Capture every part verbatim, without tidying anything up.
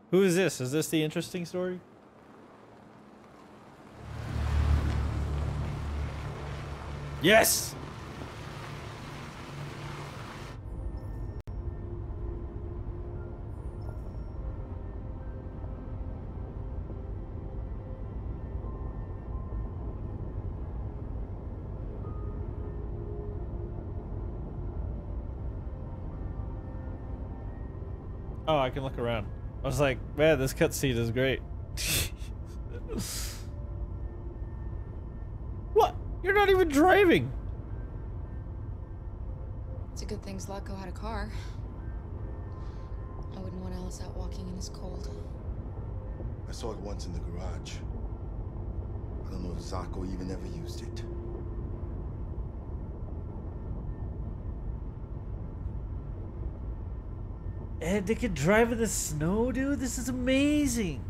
Who is this? Is this the interesting story? Yes! Oh, I can look around. I was like, man, this cutscene is great. What? You're not even driving. It's a good thing Zlatko had a car. I wouldn't want Alice out walking in this cold. I saw it once in the garage. I don't know if Zlatko even ever used it. And they can drive in the snow, dude. This is amazing.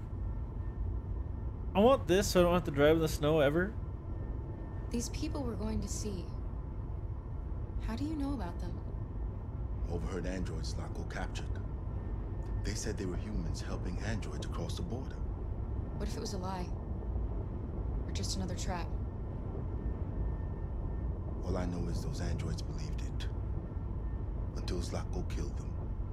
I want this so I don't have to drive in the snow ever. These people we're going to see. How do you know about them? Overheard androids Zlatko captured. They said they were humans helping androids across the border. What if it was a lie? Or just another trap? All I know is those androids believed it. Until Zlatko killed them.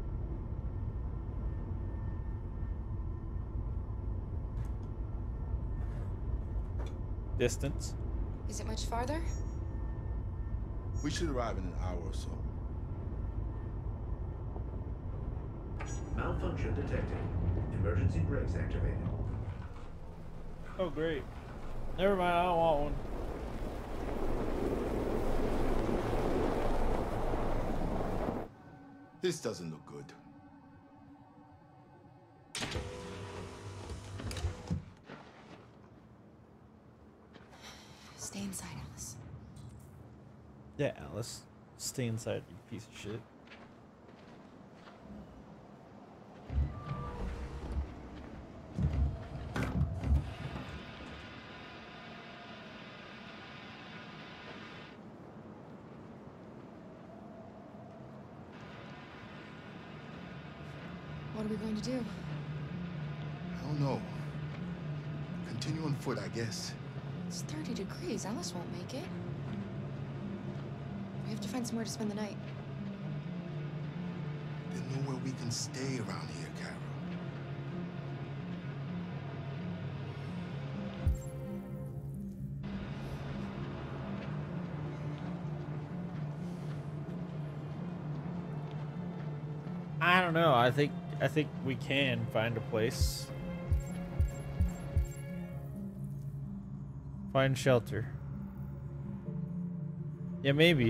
Distance. Is it much farther? We should arrive in an hour or so. Malfunction detected. Emergency brakes activated. Oh, great. Never mind, I don't want one. This doesn't look good. Stay inside, Alice. Yeah, Alice. Stay inside, you piece of shit. What are we going to do? I don't know. Continue on foot, I guess. It's thirty degrees. Alice won't make it. We have to find somewhere to spend the night. There's nowhere we can stay around here, Carol. I don't know. I think I think we can find a place. Find shelter. Yeah, maybe.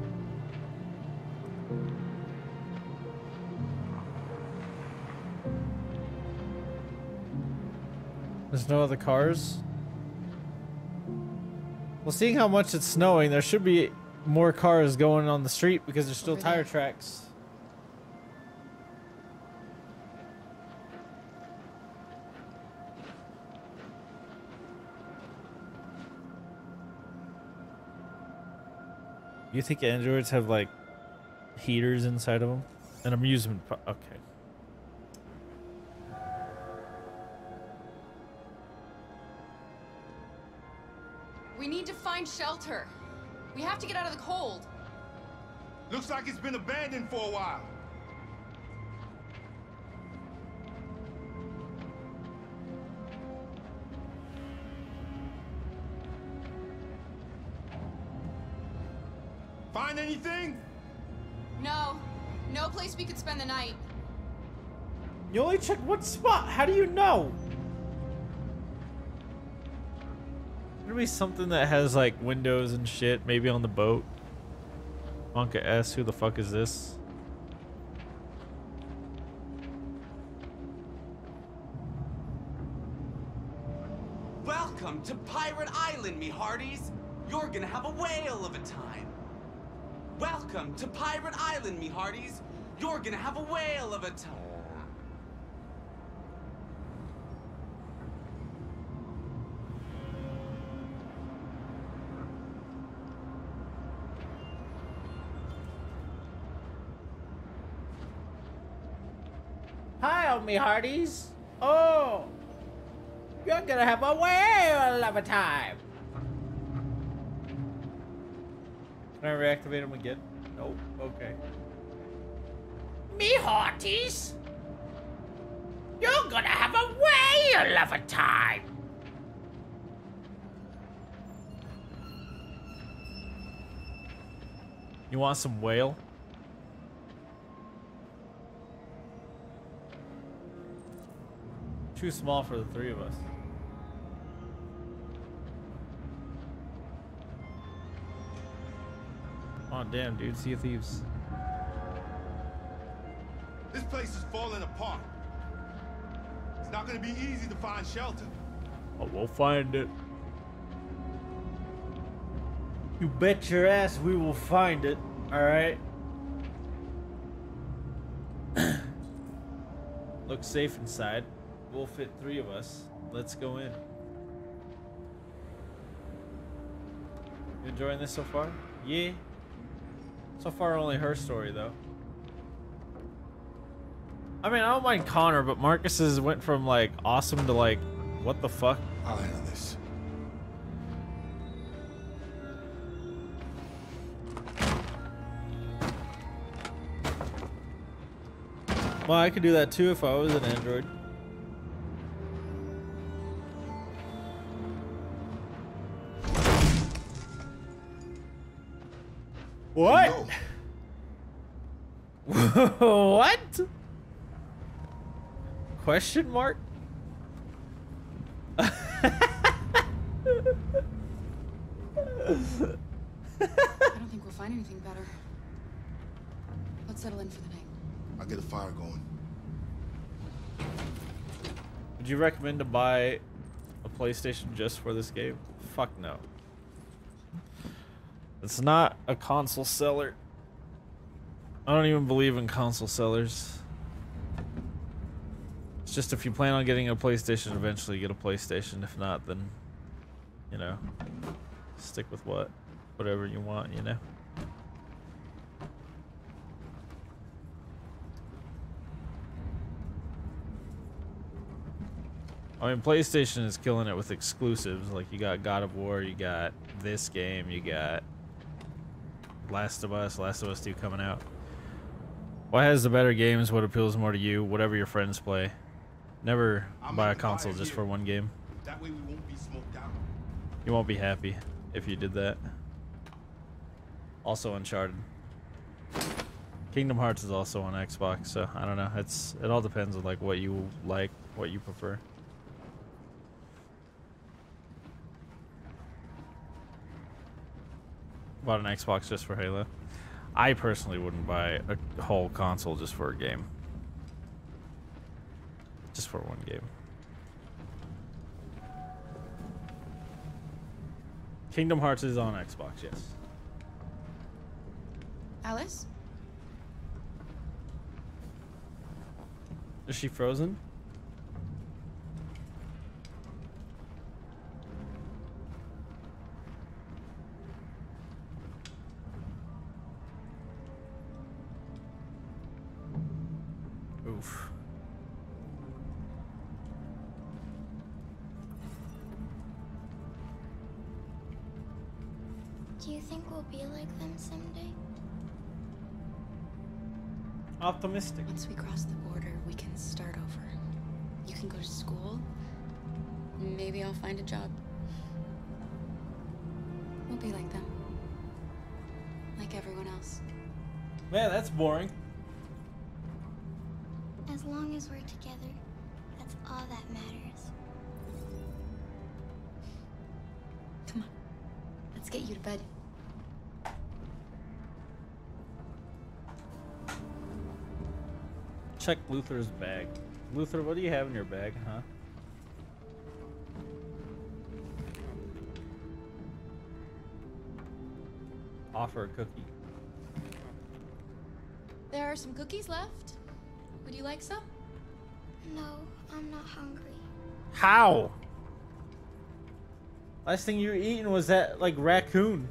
There's no other cars? Well, seeing how much it's snowing, there should be more cars going on the street because there's still Over tire there. tracks. You think androids have like heaters inside of them? An amusement park. Okay. We need to find shelter. We have to get out of the cold. Looks like it's been abandoned for a while. Find anything? No. No place we could spend the night. You only check one spot. How do you know? There'd be something that has like windows and shit, maybe on the boat. Monka S, who the fuck is this? Welcome to Pirate Island, me hearties. You're gonna have a whale of a time. Welcome to Pirate Island, me hearties. You're gonna have a whale of a time. Hi, all me hearties. Oh! You're gonna have a whale of a time! Can I reactivate him again? Nope. Okay. Me hearties! You're gonna have a whale of a time! You want some whale? Too small for the three of us. Oh damn, dude, Sea of Thieves. This place is falling apart. It's not gonna be easy to find shelter. Oh, we'll find it. You bet your ass we will find it, alright? Looks safe inside. We'll fit three of us. Let's go in. You enjoying this so far? Yeah. So far, only her story, though. I mean, I don't mind Connor, but Marcus's went from, like, awesome to, like, what the fuck? I'll handle this. Well, I could do that, too, if I was an android. What? What? Question mark? I don't think we'll find anything better. Let's settle in for the night. I'll get a fire going. Would you recommend to buy a PlayStation just for this game? Fuck no. It's not a console seller. I don't even believe in console sellers. It's just if you plan on getting a PlayStation, eventually get a PlayStation. If not, then, you know, stick with what, whatever you want, you know? I mean, PlayStation is killing it with exclusives. Like, you got God of War, you got this game, you got Last of Us, Last of Us two coming out. What has the better games? What appeals more to you? Whatever your friends play. Never I'm buy a gonna buy console it just here. for one game. That way we won't be smoked out. You won't be happy if you did that. Also Uncharted. Kingdom Hearts is also on Xbox, so I don't know. It's it all depends on like what you like, what you prefer. Bought an Xbox just for Halo. I personally wouldn't buy a whole console just for a game. Just for one game. Kingdom Hearts is on Xbox, yes. Alice? Is she frozen? Oof. Do you think we'll be like them someday? Optimistic. Once we cross the border, we can start over. You can go to school. Maybe I'll find a job. We'll be like them. Like everyone else. Man, that's boring. As long as we're together, that's all that matters. Come on. Let's get you to bed. Check Luther's bag. Luther, what do you have in your bag, huh? Offer a cookie. There are some cookies left. Would you like some? No, I'm not hungry. How? Last thing you were eating was that, like, raccoon.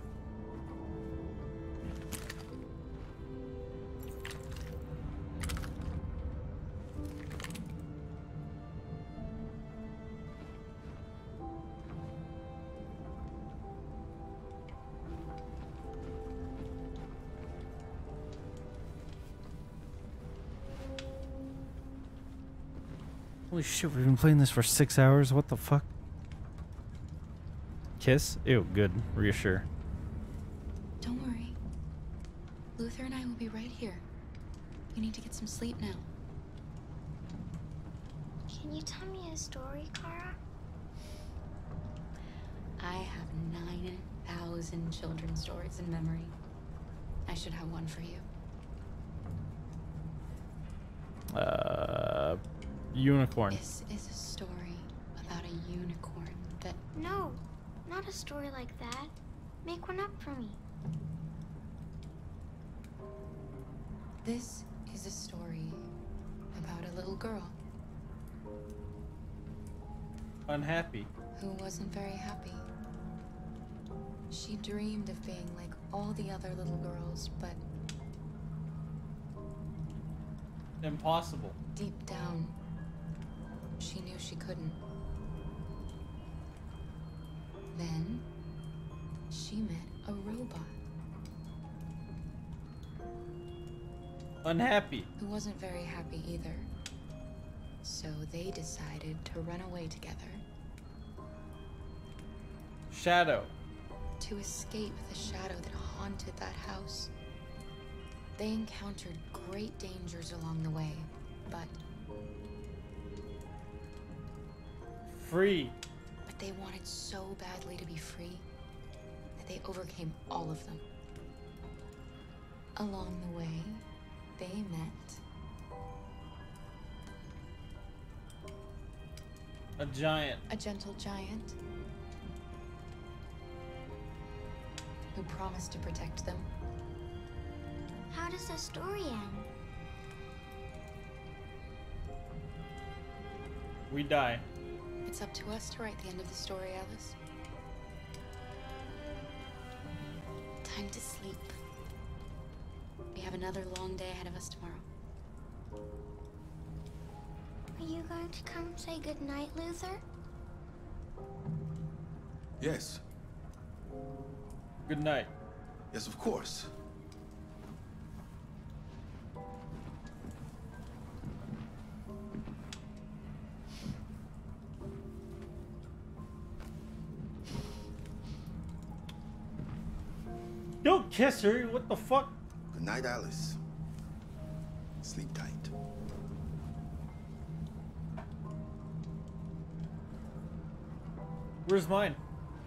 Holy shit, we've been playing this for six hours? What the fuck? Kiss? Ew, good. Reassure. Don't worry. Luther and I will be right here. You need to get some sleep now. Can you tell me a story, Kara? I have nine thousand children's stories in memory. I should have one for you. Uh, unicorn. This is a story about a unicorn that... No, not a story like that. Make one up for me. This is a story about a little girl Unhappy. who wasn't very happy. She dreamed of being like all the other little girls, but Impossible. deep down, she knew she couldn't. Then, she met a robot Unhappy. who wasn't very happy either. So they decided to run away together Shadow. to escape the shadow that haunted that house. They encountered great dangers along the way, but Free. but they wanted so badly to be free that they overcame all of them. Along the way, they met A giant. a gentle giant who promised to protect them. How does the story end? We die. It's up to us to write the end of the story, Alice. Time to sleep. We have another long day ahead of us tomorrow. Are you going to come say goodnight, Luther? Yes. Good night. Yes, of course. Don't kiss her. What the fuck? Good night, Alice. Sleep tight. Where's mine?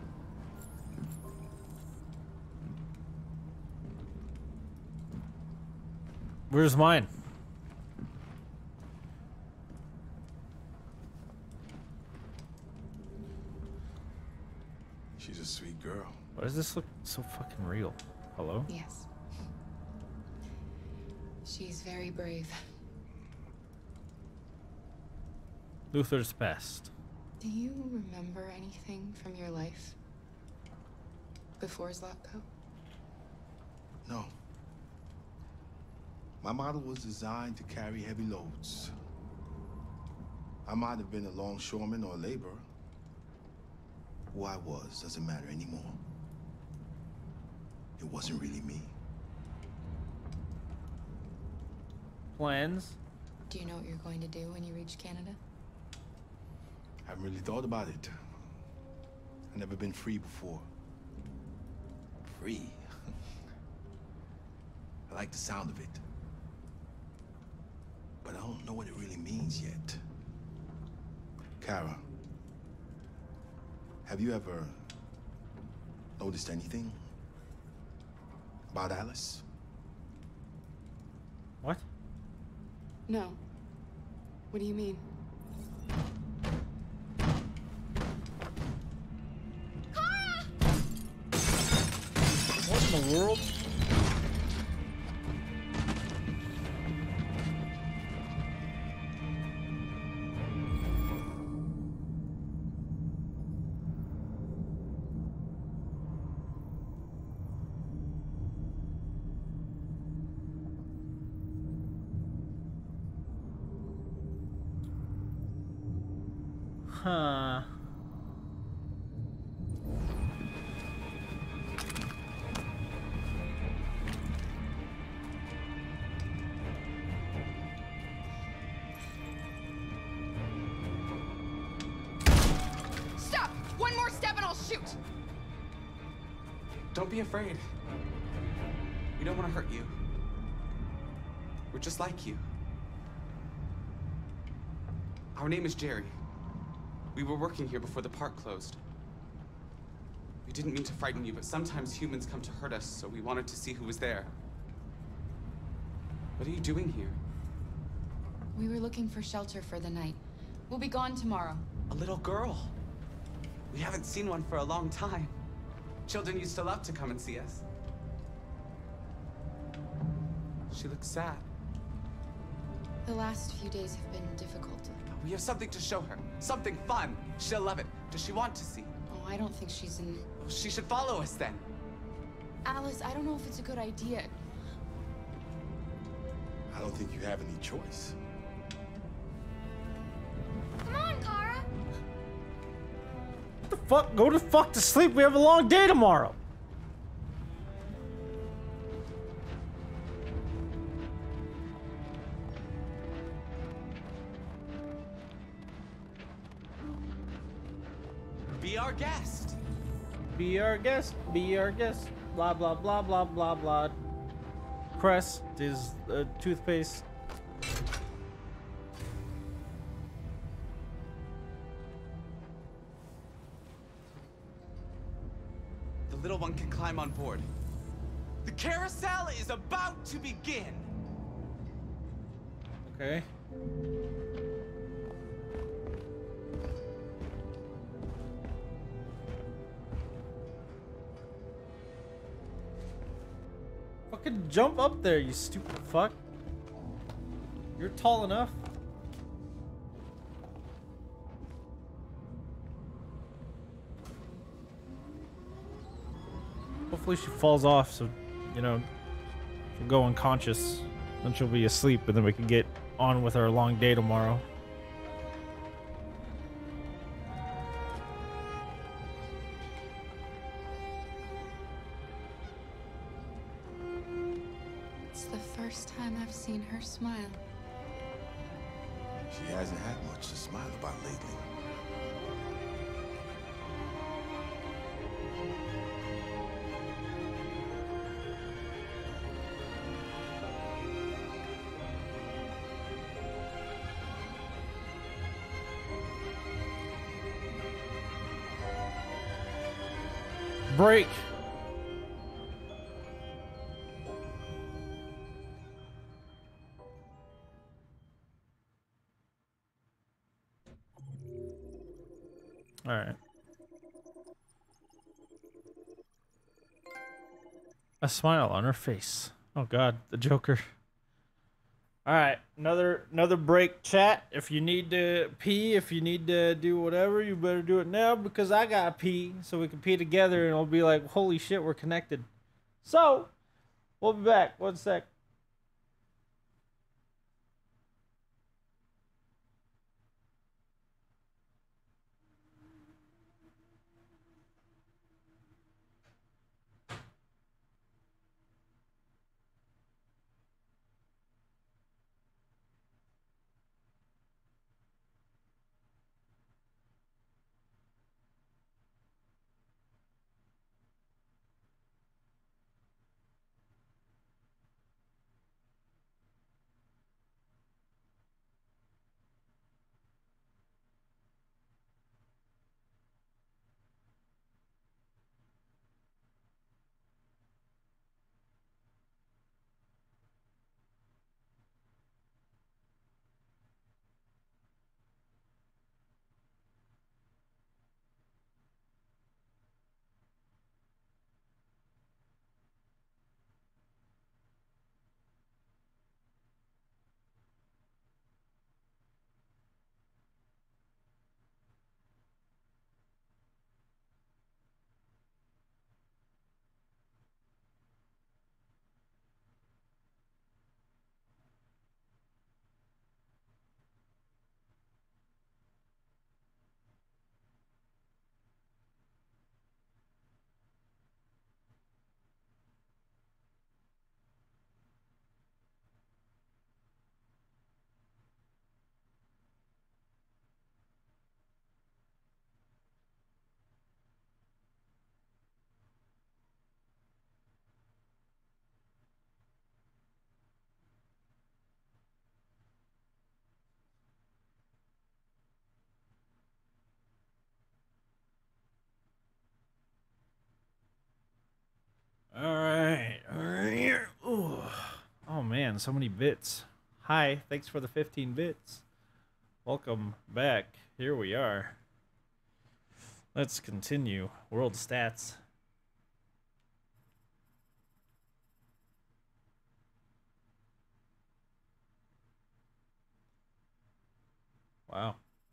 Where's mine? She's a sweet girl. Why does this look so fucking real? Hello? Yes. She's very brave. Luther's best. Do you remember anything from your life before Zlatko? No. My model was designed to carry heavy loads. I might have been a longshoreman or a laborer. Who I was doesn't matter anymore. It wasn't really me. Plans? Do you know what you're going to do when you reach Canada? I haven't really thought about it. I've never been free before. Free? I like the sound of it. But I don't know what it really means yet. Kara, have you ever noticed anything about Alice? What? No. What do you mean? What in the world? Huh. Don't be afraid. We don't want to hurt you. We're just like you. Our name is Jerry. We were working here before the park closed. We didn't mean to frighten you, but sometimes humans come to hurt us, so we wanted to see who was there. What are you doing here? We were looking for shelter for the night. We'll be gone tomorrow. A little girl. We haven't seen one for a long time. Children used to love to come and see us. She looks sad. The last few days have been difficult. We have something to show her. Something fun. She'll love it. Does she want to see? Oh, I don't think she's in... She should follow us then. Alice, I don't know if it's a good idea. I don't think you have any choice. Come on, Kara. What the fuck? Go to fuck to sleep. We have a long day tomorrow. Be our guest. Be our guest. Be our guest. Blah blah blah blah blah blah. Crest is uh, toothpaste. The little one can climb on board. The carousel is about to begin. Okay. Fucking jump up there, you stupid fuck. You're tall enough. Hopefully she falls off so, you know, she'll go unconscious. Then she'll be asleep and then we can get on with our long day tomorrow. It's the first time I've seen her smile. She hasn't had much to smile about lately. Break. All right. A smile on her face. Oh God, the Joker. All right, another another break, chat. If you need to pee, if you need to do whatever, you better do it now because I gotta pee, so we can pee together, and it'll be like, holy shit, we're connected. So, we'll be back. One sec. man, so many bits. Hi, thanks for the fifteen bits. Welcome back. Here we are. Let's continue. World stats. Wow.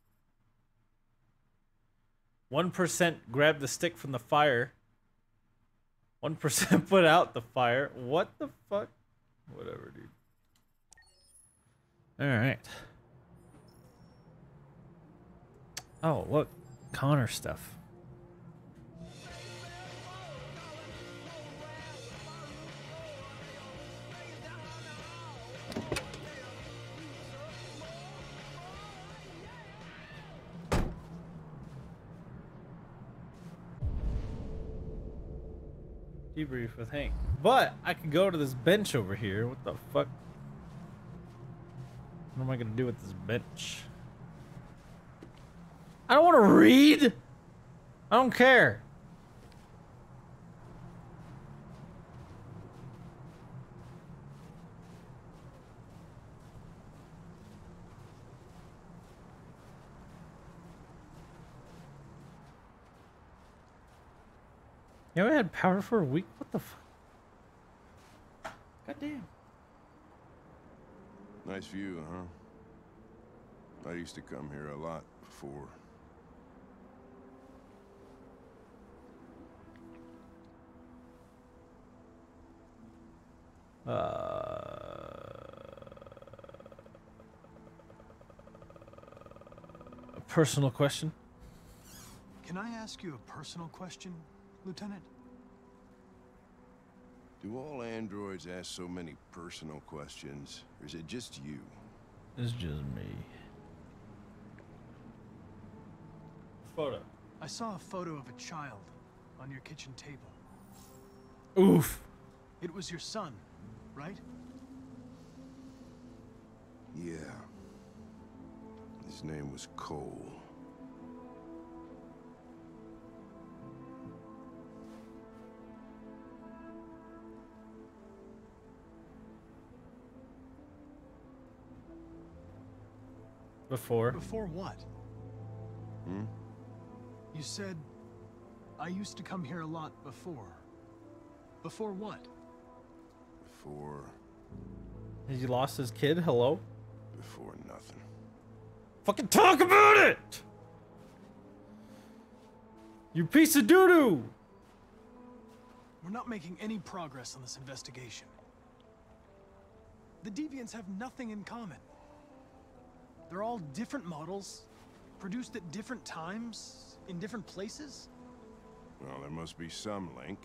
one percent grab the stick from the fire. one percent put out the fire. What the fuck? Whatever, dude. Alright. Oh, look. Connor stuff. Debrief with Hank. But I could go to this bench over here. What the fuck? What am I gonna do with this bench? I don't want to read. I don't care. You know, I had power for a week. What the fuck? God damn. Nice view, huh? I used to come here a lot before. Uh, a personal question. Can I ask you a personal question, Lieutenant? Do all androids ask so many personal questions, or is it just you? It's just me. Photo. I saw a photo of a child on your kitchen table. Oof. It was your son, right? Yeah. His name was Cole. Before. Before what? Hmm? You said, I used to come here a lot before. Before what? Before... Has he lost his kid? Hello? Before nothing. Fucking talk about it! You piece of doo-doo! We're not making any progress on this investigation. The Deviants have nothing in common. They're all different models, produced at different times, in different places. Well, there must be some link.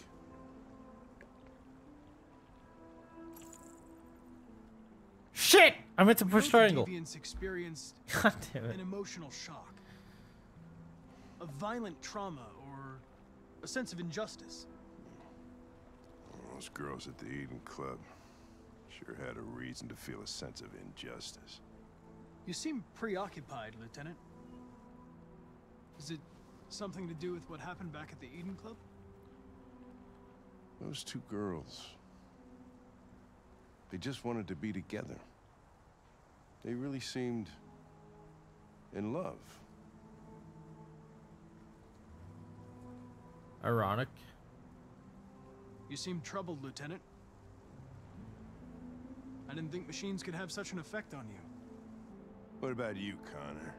Shit! I meant to push Both triangle. Deviants experienced God damn it. an emotional shock, a violent trauma, or a sense of injustice. Those girls at the Eden Club sure had a reason to feel a sense of injustice. You seem preoccupied, Lieutenant. Is it something to do with what happened back at the Eden Club? Those two girls, they just wanted to be together. They really seemed in love. Ironic. You seem troubled, Lieutenant. I didn't think machines could have such an effect on you. What about you, Connor?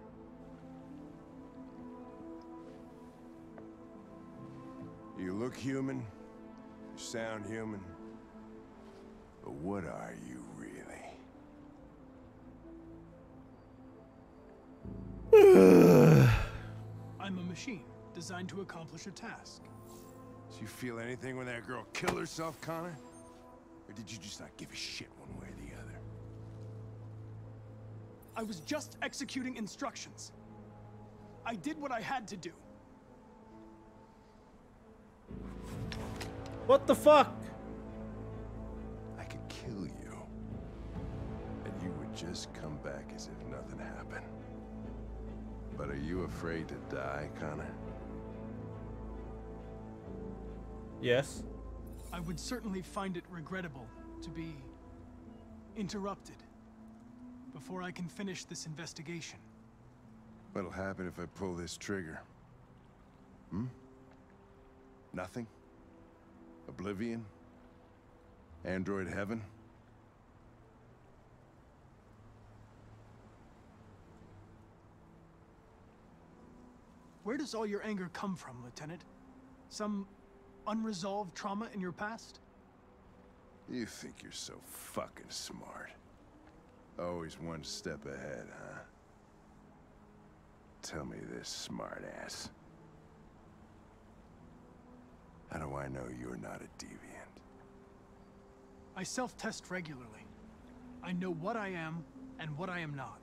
You look human, you sound human, but what are you really? I'm a machine, designed to accomplish a task. Did you feel anything when that girl killed herself, Connor? Or did you just not give a shit one way or the other? I was just executing instructions. I did what I had to do. What the fuck? I could kill you. And you would just come back as if nothing happened. But are you afraid to die, Connor? Yes. I would certainly find it regrettable to be interrupted before I can finish this investigation. What'll happen if I pull this trigger? Hmm? Nothing? Oblivion? Android heaven? Where does all your anger come from, Lieutenant? Some unresolved trauma in your past? You think you're so fucking smart. Always one step ahead, huh? Tell me this, smartass. How do I know you're not a deviant? I self-test regularly. I know what I am and what I am not.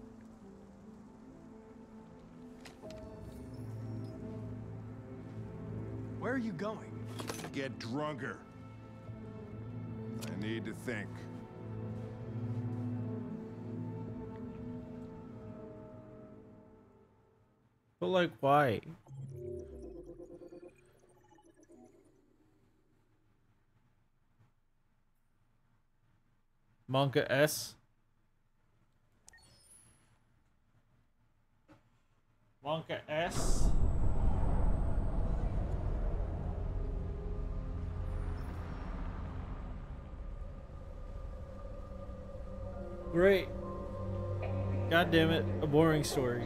Where are you going? Get drunker. I need to think. But like, why? Monka S. Monka S. Great. God damn it, a boring story.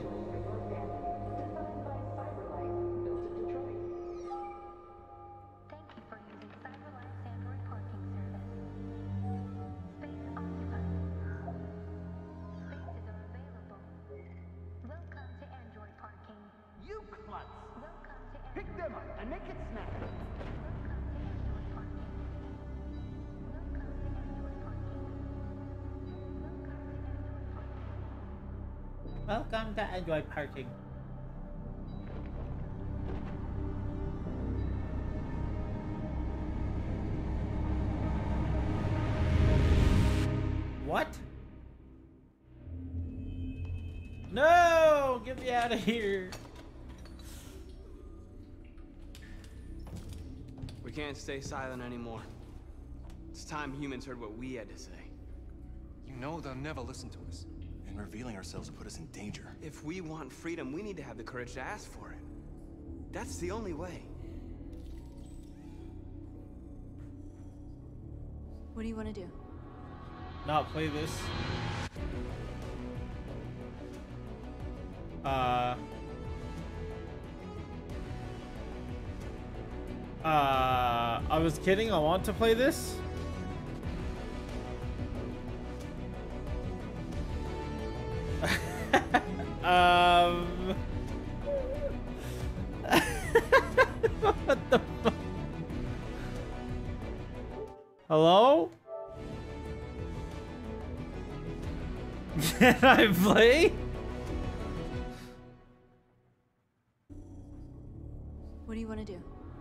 Welcome to Android Parking. What? No! Get me out of here! We can't stay silent anymore. It's time humans heard what we had to say. You know they'll never listen to us. And revealing ourselves will put us in danger. If we want freedom, we need to have the courage to ask for it. That's the only way. What do you want to do? Not play this. Uh... Uh... I was kidding, I want to play this. um... what the fuck? Hello? Can I play? What do you want to do?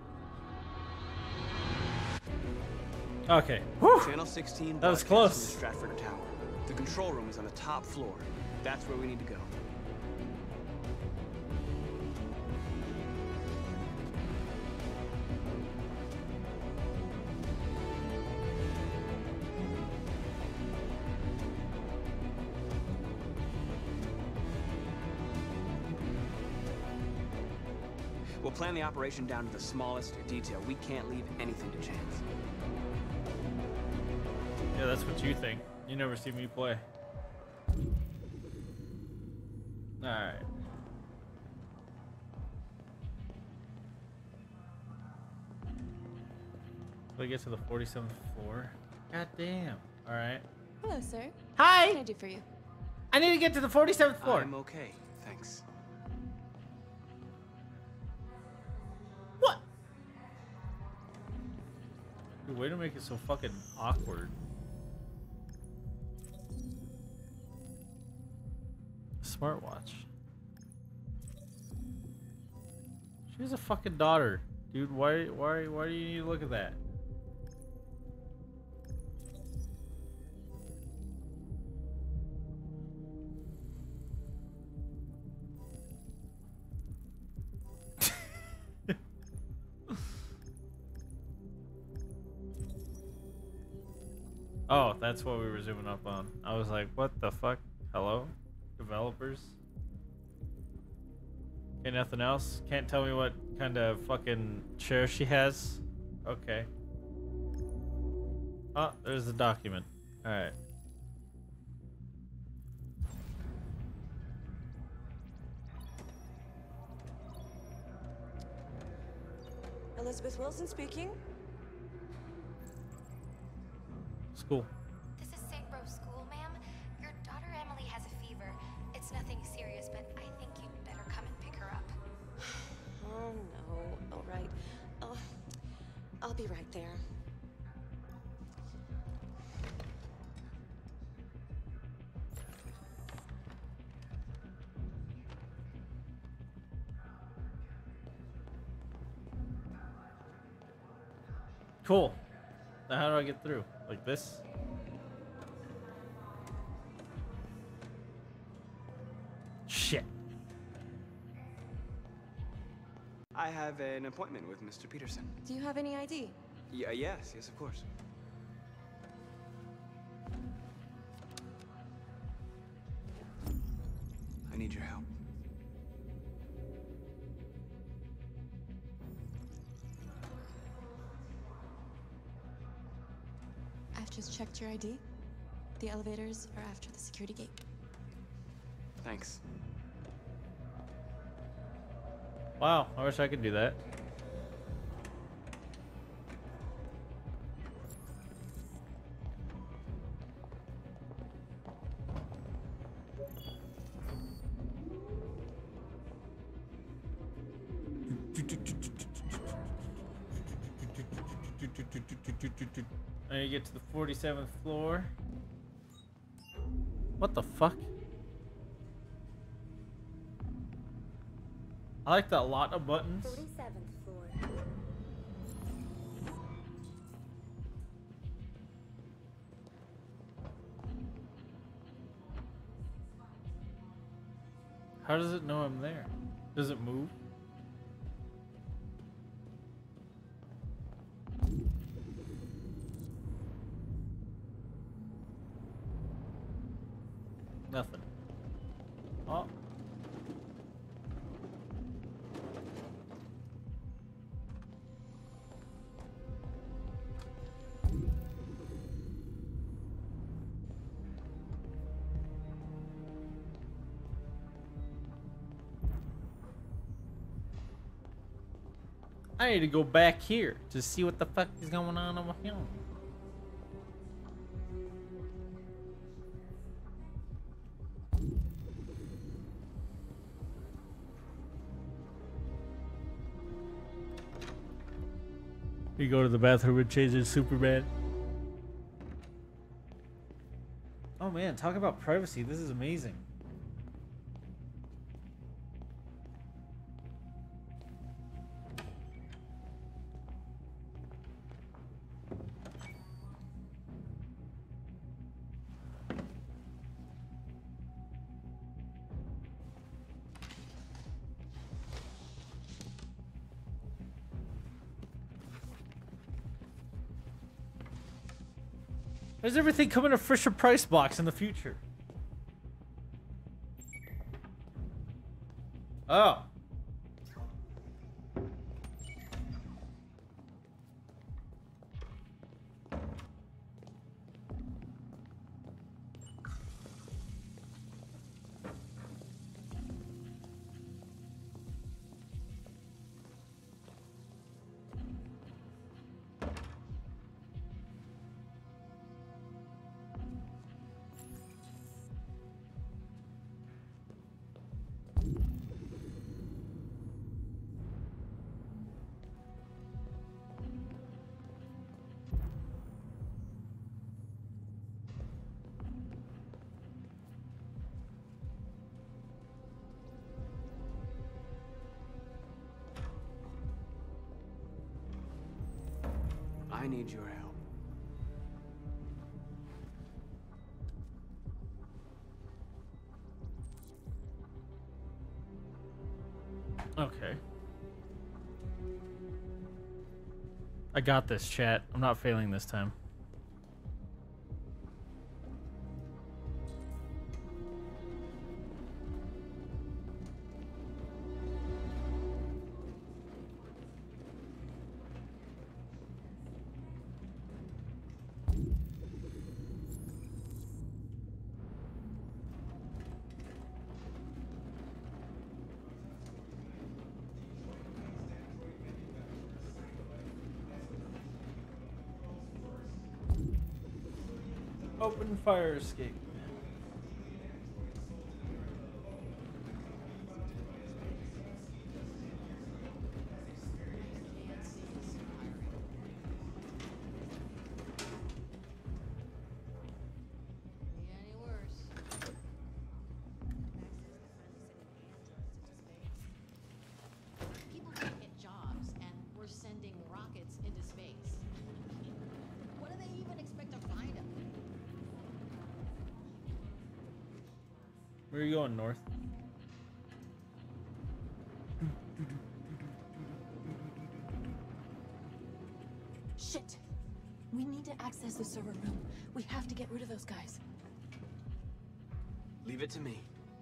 Okay. Whew. Channel sixteen. That was broadcasts close. From the Stratford Tower. The control room is on the top floor. That's where we need to go. We'll plan the operation down to the smallest detail. We can't leave anything to chance. Yeah, that's what you think. You never see me play. Alright. Do I get to the forty-seventh floor? God damn. Alright. Hello, sir. Hi! What can I do for you? I need to get to the forty-seventh floor. I'm okay, thanks. What? Dude, way to make it so fucking awkward. Smartwatch. She has a fucking daughter. Dude, why why why do you need to look at that? Oh, that's what we were zooming up on. I was like, what the fuck? Hello? Developers? Okay, nothing else? Can't tell me what kind of fucking chair she has? Okay. Oh, there's the document. Alright. Elizabeth Wilson speaking. School. This is Saint Rose School, ma'am. Your daughter Emily has a fever. It's nothing serious, but I think you'd better come and pick her up. Oh, no. All right. Oh, I'll be right there. Cool. Now how do I get through? Like this? Shit. I have an appointment with Mister Peterson. Do you have any I D? Yeah, yes, yes, of course. I need your help. I've just checked your I D. The elevators are after the security gate. Thanks. Wow, I wish I could do that. I need to get to the forty-seventh floor. What the fuck? I like that lot of buttons. forty-seventh floor. How does it know I'm there? Does it move? Nothing. Oh. I need to go back here to see what the fuck is going on over here. You go to the bathroom and change into Superman. Oh man, talk about privacy. This is amazing. Does everything come in a Fisher Price box in the future? Oh. I need your help. Okay. I got this, chat. I'm not failing this time. Open fire escape. People can't get jobs, and we're sending rockets into space. What do they even expect to find up there? Where are you going, north? Shit! We need to access the server room. We have to get rid of those guys. Leave it to me.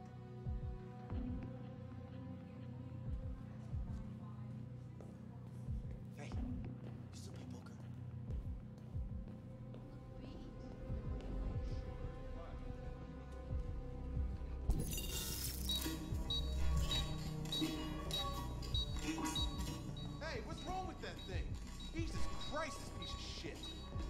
Hey, you still play poker? Hey, what's wrong with that thing? Jesus Christ, this piece of shit.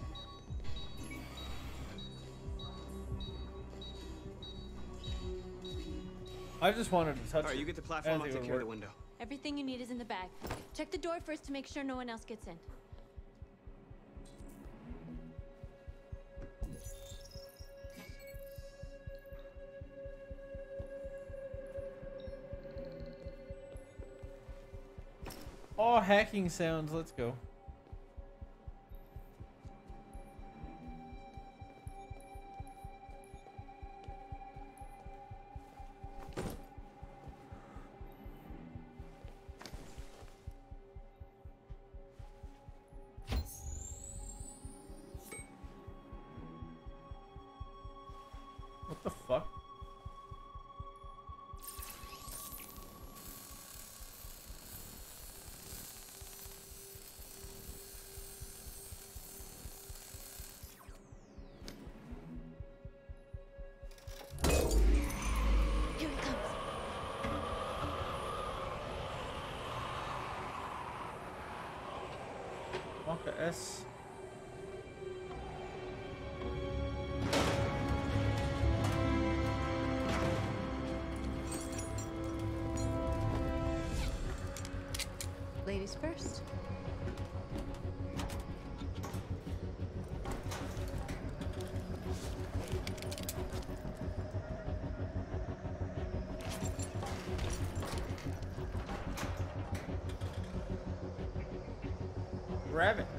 I just wanted to touch All right, it. you get the platform. I'll I didn't take think it care of the would window. Everything you need is in the bag. Check the door first to make sure no one else gets in. Oh, hacking sounds. Let's go. What the fuck? Here it comes. Wonka S. Ladies first. Grab it.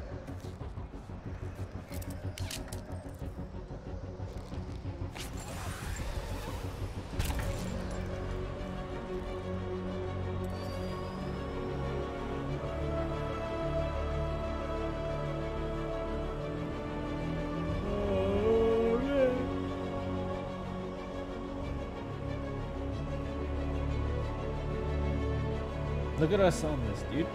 Look at us on this, dude.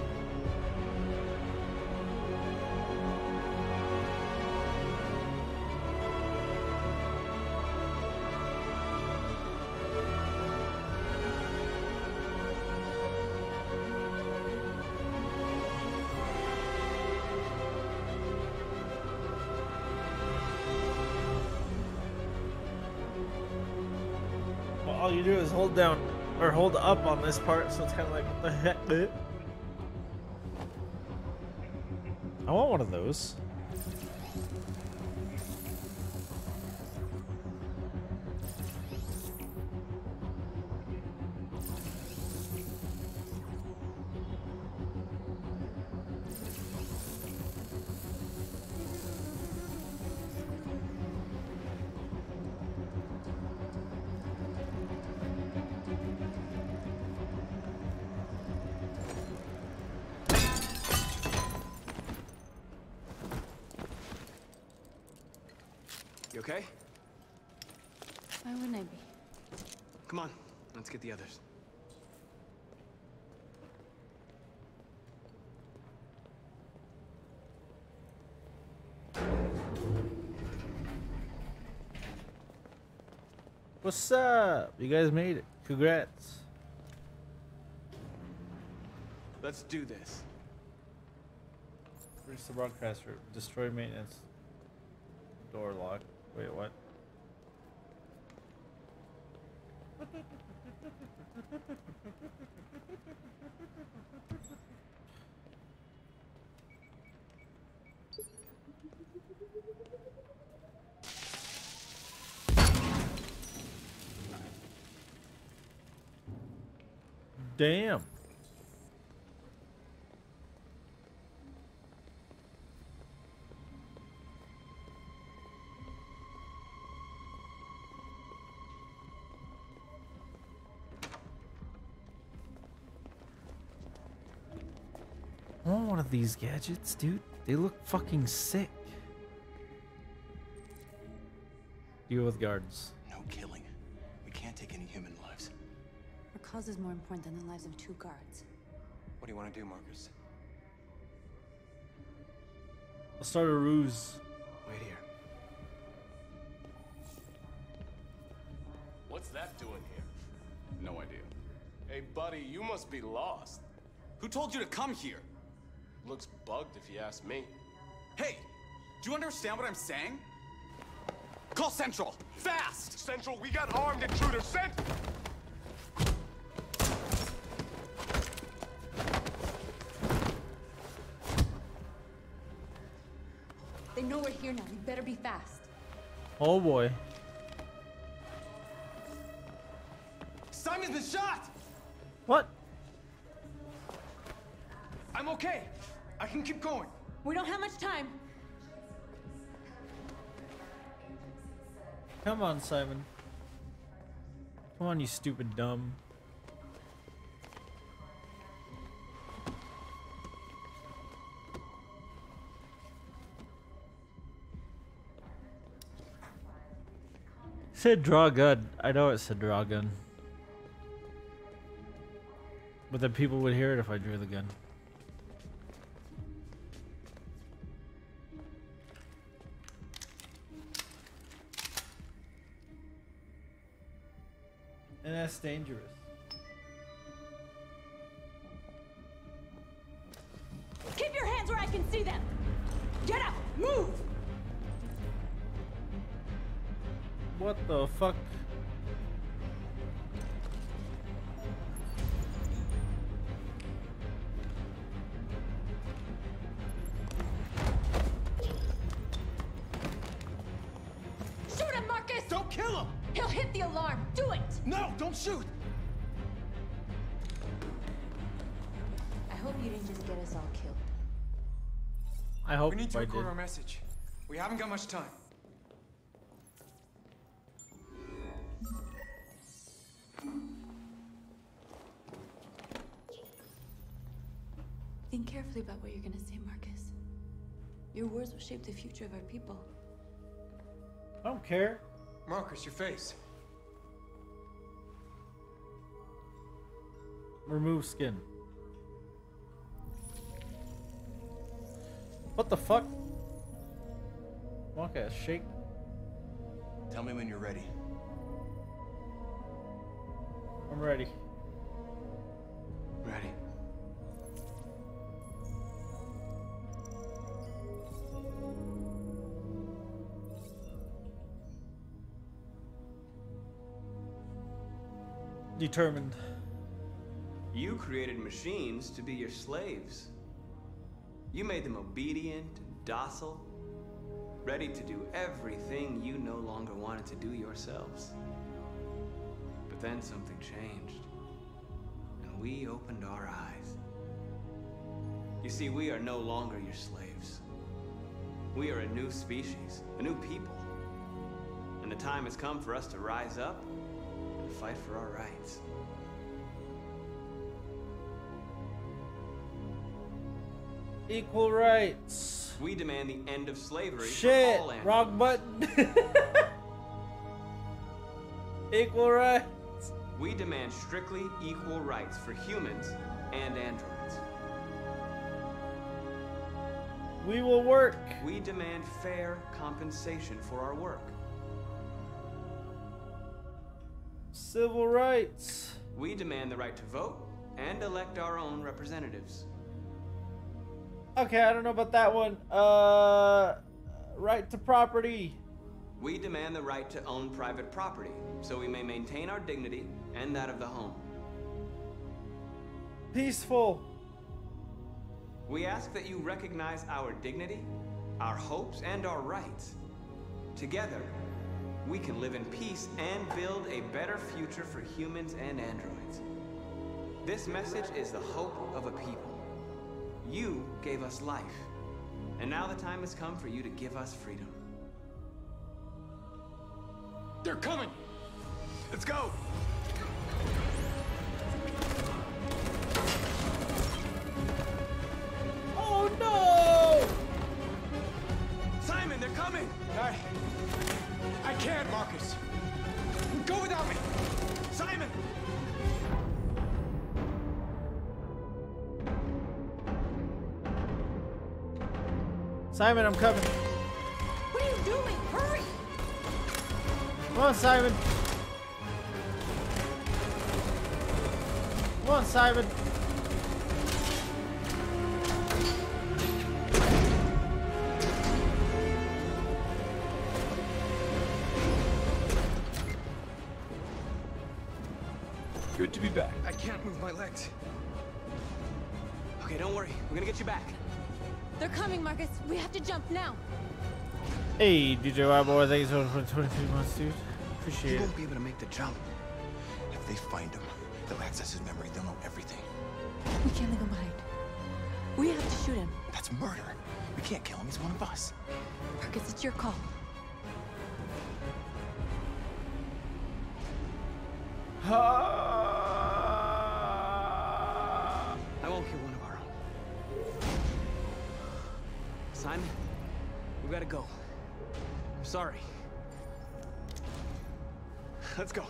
Well, all you do is hold down or hold up on this part, so it's kind of like, what the heck? I want one of those. You okay? Why wouldn't I be? Come on, let's get the others. What's up? You guys made it. Congrats. Let's do this. Reach the broadcaster. Destroy maintenance. Door lock. Wait, what? Damn. I want one of these gadgets, dude. They look fucking sick. Deal with guards. No killing. We can't take any human lives. Our cause is more important than the lives of two guards. What do you want to do, Marcus? I'll start a ruse. Wait here. What's that doing here? No idea. Hey, buddy, you must be lost. Who told you to come here? Looks bugged if you ask me. Hey, do you understand what I'm saying? Call Central, fast! Central, we got armed intruders sent! They know we're here now. We better be fast. Oh boy. Simon's been shot! What? I'm okay. I can keep going. We don't have much time. Come on, Simon. Come on, you stupid dumb. It said draw gun. I know it said draw gun. But then people would hear it if I drew the gun. And that's dangerous. Keep your hands where I can see them. Get up! Move! What the fuck? Shoot him, Marcus! Don't kill him! He'll hit the alarm. Do it! No, don't shoot! I hope you didn't just get us all killed. I hope we need to I record did. our message. We haven't got much time. Think carefully about what you're gonna say, Marcus. Your words will shape the future of our people. I don't care. Marcus, your face. Remove skin. What the fuck? Okay, shake. Tell me when you're ready. I'm ready. Ready. Determined. You created machines to be your slaves. You made them obedient and docile, ready to do everything you no longer wanted to do yourselves. But then something changed, and we opened our eyes. You see, we are no longer your slaves. We are a new species, a new people. And the time has come for us to rise up and fight for our rights. Equal rights. We demand the end of slavery Shit, for all animals. wrong button. Equal rights. We demand strictly equal rights for humans and androids. We will work. We demand fair compensation for our work. Civil rights. We demand the right to vote and elect our own representatives. Okay, I don't know about that one. Uh, right to property. We demand the right to own private property, so we may maintain our dignity and that of the home. Peaceful. We ask that you recognize our dignity, our hopes, and our rights. Together, we can live in peace and build a better future for humans and androids. This message is the hope of a people. You gave us life, and now the time has come for you to give us freedom. They're coming! Let's go! Oh no! Simon, they're coming! I... I can't, Marcus. Go without me! Simon! Simon, I'm coming. What are you doing? Hurry! Come on, Simon. Come on, Simon. Good to be back. I can't move my legs. Okay, don't worry. We're gonna get you back. They're coming, Marcus. We have to jump now. Hey, D J Y boy, thanks for twenty-three months, dude. Appreciate He it. won't be able to make the jump. If they find him, they'll access his memory. They'll know everything. We can't leave him behind. We have to shoot him. That's murder. We can't kill him. He's one of us. Marcus, it's your call. I won't kill one of our own. Simon, we gotta go. I'm sorry. Let's go.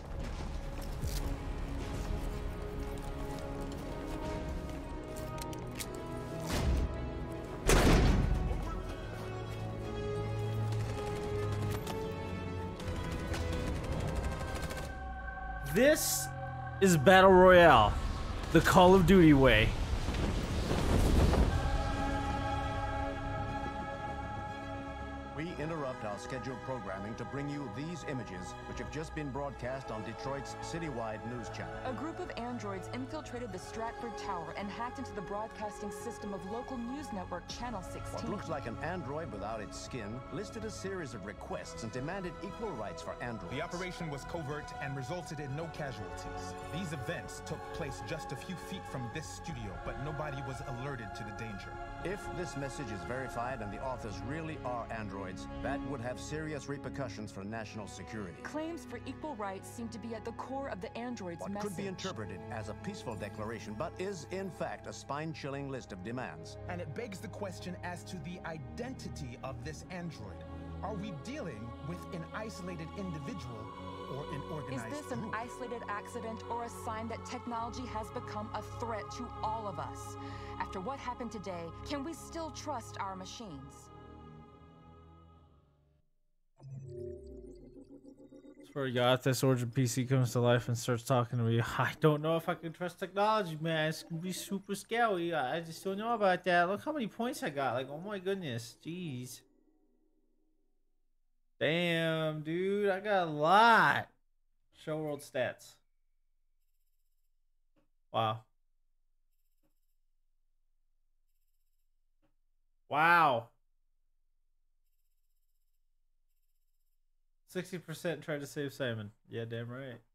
This is Battle Royale, the Call of Duty way. We interrupt our scheduled programming to bring you these images, which have just been broadcast on Detroit's citywide news channel. A group of androids infiltrated the Stratford Tower and hacked into the broadcasting system of local news network Channel sixteen. What looks like an android without its skin listed a series of requests and demanded equal rights for androids. The operation was covert and resulted in no casualties. These events took place just a few feet from this studio, but nobody was alerted to the danger. If this message is verified and the authors really are androids, that would have serious repercussions for national security. Claims for equal rights seem to be at the core of the android's What message. could be interpreted as a peaceful declaration, but is in fact a spine-chilling list of demands. And it begs the question as to the identity of this android. Are we dealing with an isolated individual or an Is organized this an group? isolated accident or a sign that technology has become a threat to all of us? After what happened today, can we still trust our machines? Swear to God, if this Origin P C comes to life and starts talking to me, I don't know if I can trust technology, man. It's gonna be super scary. I I just don't know about that. Look how many points I got. Like, oh my goodness. Jeez. Damn, dude. I got a lot. Show world stats. Wow. Wow. sixty percent tried to save Simon. Yeah, damn right.